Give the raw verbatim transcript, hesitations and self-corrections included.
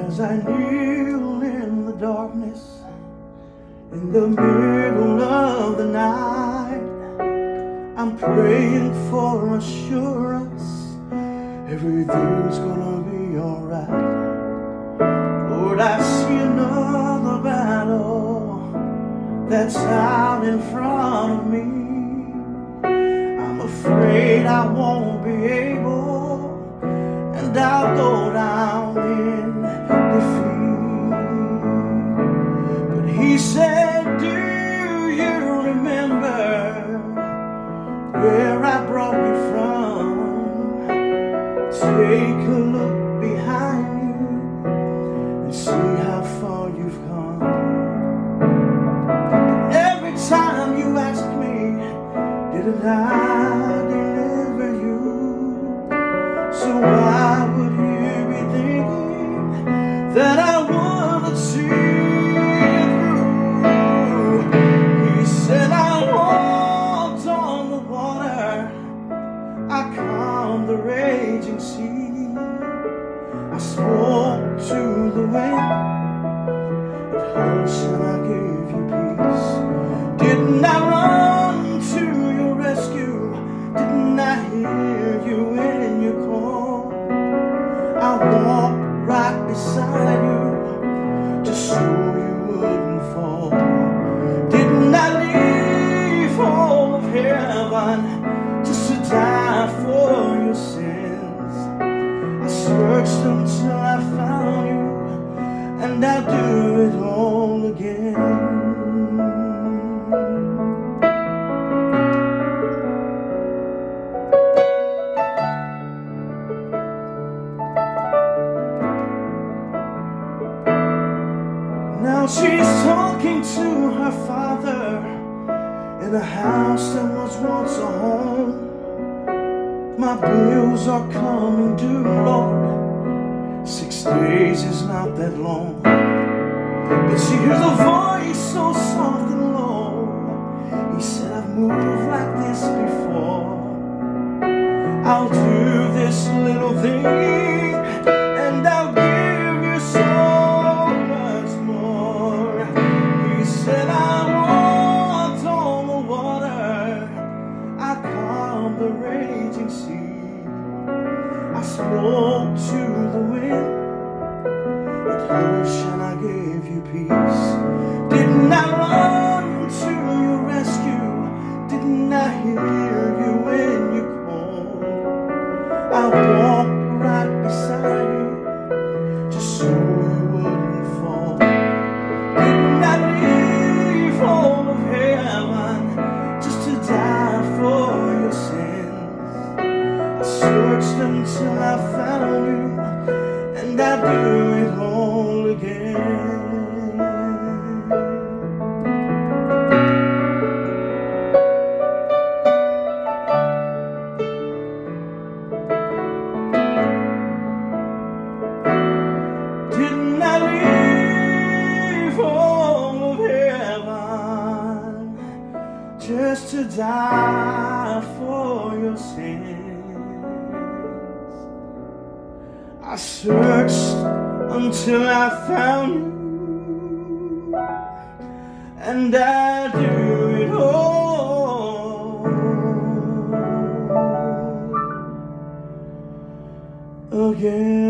As I kneel in the darkness, in the middle of the night, I'm praying for assurance, everything's gonna be alright. Lord, I see another battle that's out in front of me. I'm afraid I won't be able, and I'll go down in defeat. But he said, do you remember where I brought you from? Take a look behind you and see how far you've come. Every time you ask me, didn't I deliver you? So why would you be thinking that I wouldn't see you through? He said, I walked on the water, I calmed the raging sea, I spoke to the wind, it hurts and I gave you peace. Didn't I run to your rescue? Didn't I hear you when you called? I walked right beside you just so you wouldn't fall. Didn't I leave all of heaven just to die for your sins? I searched until I found you, and I'll do it all again. Now she's talking to her father in a house that was once a home. My bills are coming due, Lord. Six days is not that long. But she hears a voice so soft and low. He said, I've moved like this before. I'll do this little thing, and I'll give you so much more. He said, I walked on the water, I calmed the raging sea, I spoke to the wind, it hushed and I gave you peace. Didn't I run to your rescue? Didn't I hear you when you called? I walked right beside you just so you wouldn't fall. Didn't I leave all of heaven just to die for your sins? I searched until I found you, and I do it all again. Didn't I leave all of heaven just to die for your sins? I searched until I found you, and I do it all again.